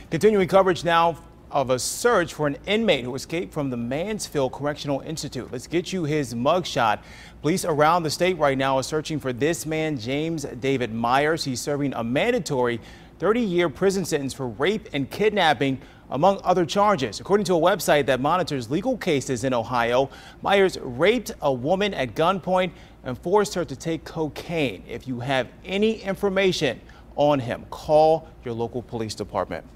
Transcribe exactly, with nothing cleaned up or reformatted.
Continuing coverage now of a search for an inmate who escaped from the Mansfield Correctional Institute. Let's get you his mugshot. Police around the state right now are searching for this man, James David Myers. He's serving a mandatory thirty year prison sentence for rape and kidnapping, among other charges. According to a website that monitors legal cases in Ohio, Myers raped a woman at gunpoint and forced her to take cocaine. If you have any information on him, call your local police department.